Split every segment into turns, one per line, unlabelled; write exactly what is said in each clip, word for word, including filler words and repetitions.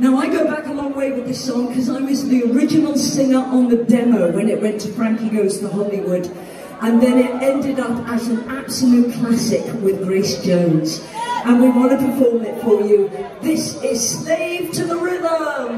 Now I go back a long way with this song because I was the original singer on the demo when it went to Frankie Goes to Hollywood, and then it ended up as an absolute classic with Grace Jones, and we want to perform it for you. This is Slave to the Rhythm.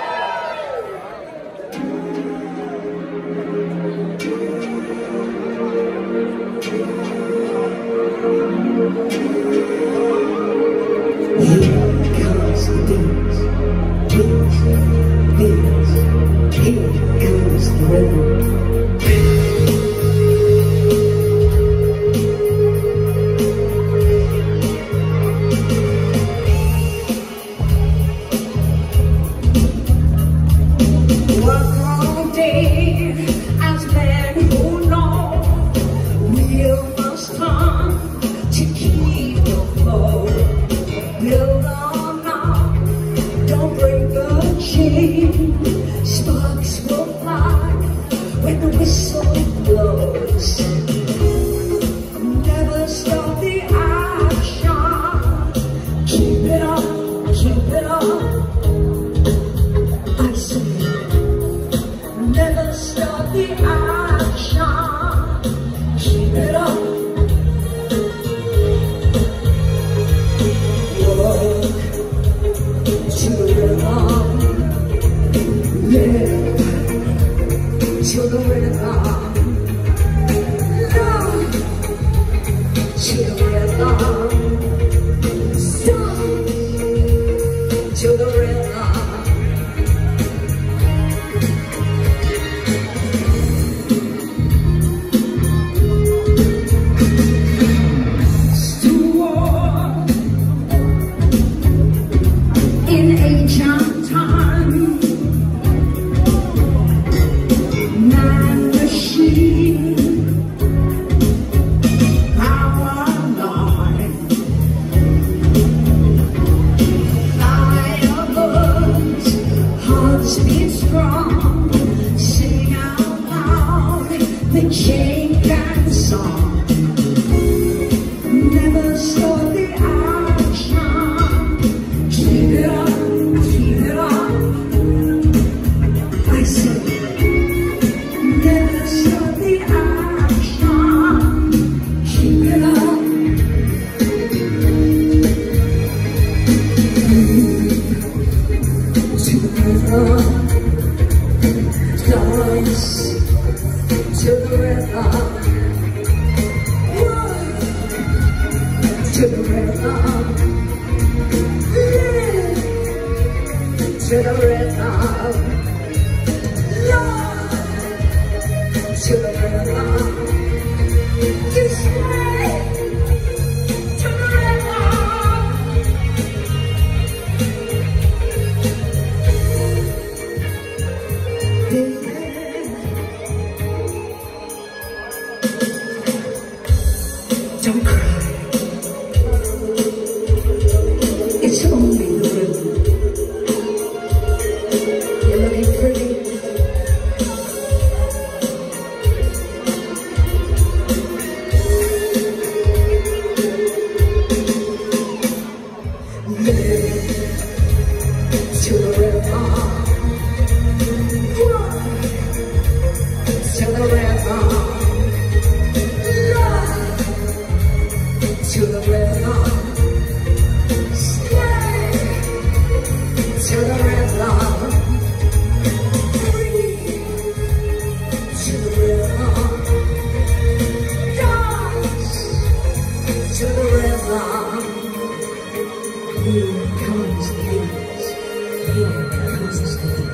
Here comes the beat, beat, beat. Here comes the rhythm. Sparks will fly when the whistle blows. Never stop the action. Keep it up, keep it up. I say, never stop the action. Keep it up. Walk to the rhythm. Yeah, to the rhythm, love, to the rhythm, stop, to the rhythm. Still war in ancient time. Be strong, sing out loud the change and song. Never stop the action. Keep it up, keep it up. I said, never stop the action. Keep it up. To the rhythm. Dance to the rhythm, to the rhythm, live to the rhythm, love to the rhythm, you sway to the rhythm. Don't cry, it's only the rhythm. You're looking pretty. Live to the rhythm, to the rhythm. To the rhythm, stay to the rhythm, breathe to the rhythm, dance to the rhythm. Here comes the beat, here comes the beat.